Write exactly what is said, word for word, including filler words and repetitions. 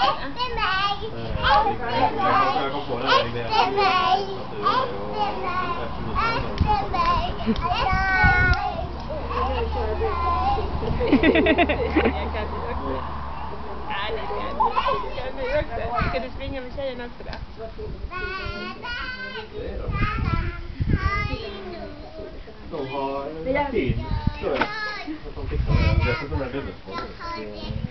Efter mig! Efter mig! Efter mig! Efter mig! Jag kan du också. Nej, det kan du också. Ska du springa med tjejen också då? De har lagt in, tror jag, att de fixar det. Dessutom är det dubbelspår.